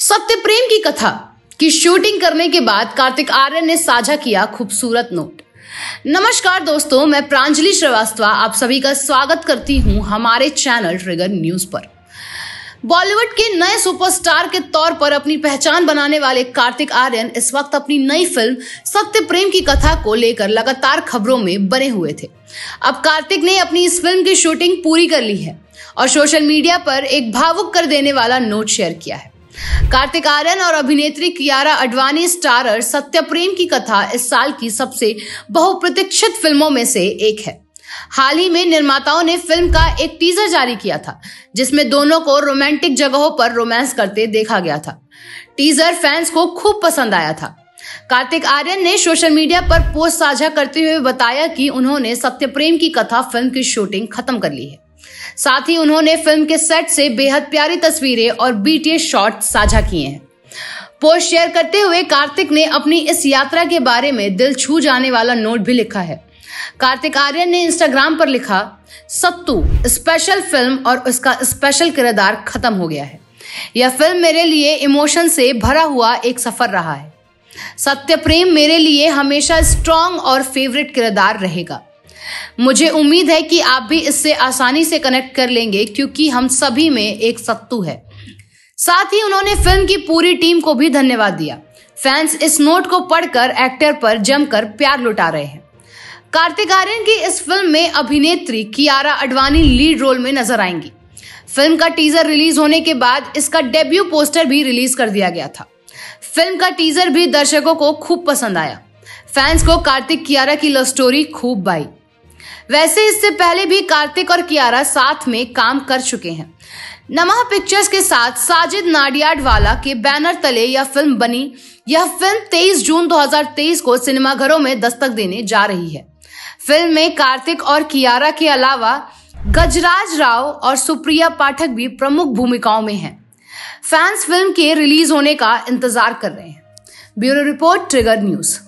सत्य प्रेम की कथा की शूटिंग करने के बाद कार्तिक आर्यन ने साझा किया खूबसूरत नोट। नमस्कार दोस्तों, मैं प्रांजलि श्रीवास्तव आप सभी का स्वागत करती हूं हमारे चैनल ट्रिगर न्यूज पर। बॉलीवुड के नए सुपरस्टार के तौर पर अपनी पहचान बनाने वाले कार्तिक आर्यन इस वक्त अपनी नई फिल्म सत्य प्रेम की कथा को लेकर लगातार खबरों में बने हुए थे। अब कार्तिक ने अपनी इस फिल्म की शूटिंग पूरी कर ली है और सोशल मीडिया पर एक भावुक कर देने वाला नोट शेयर किया है। कार्तिक आर्यन और अभिनेत्री कियारा आडवाणी स्टारर सत्य प्रेम की कथा इस साल की सबसे बहुप्रतीक्षित फिल्मों में से एक है। हाल ही में निर्माताओं ने फिल्म का एक टीजर जारी किया था जिसमें दोनों को रोमांटिक जगहों पर रोमांस करते देखा गया था। टीजर फैंस को खूब पसंद आया था। कार्तिक आर्यन ने सोशल मीडिया पर पोस्ट साझा करते हुए बताया कि उन्होंने सत्य प्रेम की कथा फिल्म की शूटिंग खत्म कर ली है। साथ ही उन्होंने फिल्म के सेट से बेहद प्यारी तस्वीरें और बीटीएस शॉट साझा किए हैं। पोस्ट शेयर करते हुए कार्तिक ने अपनी इस यात्रा के बारे में दिल छू जाने वाला नोट भी लिखा है। कार्तिक आर्यन ने इंस्टाग्राम पर लिखा, सत्तू स्पेशल फिल्म और उसका स्पेशल किरदार खत्म हो गया है। यह फिल्म मेरे लिए इमोशन से भरा हुआ एक सफर रहा है। सत्य प्रेम मेरे लिए हमेशा स्ट्रॉन्ग और फेवरेट किरदार रहेगा। मुझे उम्मीद है कि आप भी इससे आसानी से कनेक्ट कर लेंगे क्योंकि हम सभी में एक सत्तू है। साथ ही उन्होंने फिल्म की पूरी टीम को भी धन्यवाद दिया। फैंस इस नोट को पढ़कर एक्टर पर जमकर प्यार लुटा रहे हैं। कार्तिक आर्यन की इस फिल्म में अभिनेत्री कियारा आडवाणी लीड रोल में नजर आएंगी। फिल्म का टीजर रिलीज होने के बाद इसका डेब्यू पोस्टर भी रिलीज कर दिया गया था। फिल्म का टीजर भी दर्शकों को खूब पसंद आया। फैंस को कार्तिक कियारा की लव स्टोरी खूब भाई। वैसे इससे पहले भी कार्तिक और कियारा साथ में काम कर चुके हैं। नमः पिक्चर्स के साथ साजिद नाडियाडवाला के बैनर तले यह फिल्म बनी। यह फिल्म 23 जून 2023 को सिनेमाघरों में दस्तक देने जा रही है। फिल्म में कार्तिक और कियारा के अलावा गजराज राव और सुप्रिया पाठक भी प्रमुख भूमिकाओं में हैं। फैंस फिल्म के रिलीज होने का इंतजार कर रहे हैं। Bureau report, trigger news.